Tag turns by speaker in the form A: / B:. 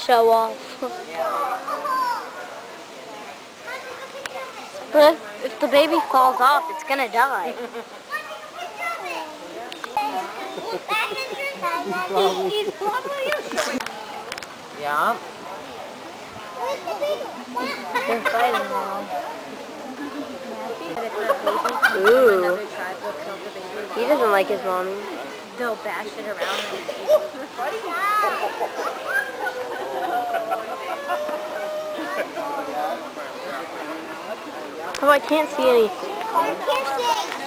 A: show off. But if the baby falls off, it's gonna die.
B: Yeah.
A: They're fighting now. Ooh. He doesn't like his mommy.
C: They'll bash it around.
A: Oh, I can't see anything.
C: I can't see.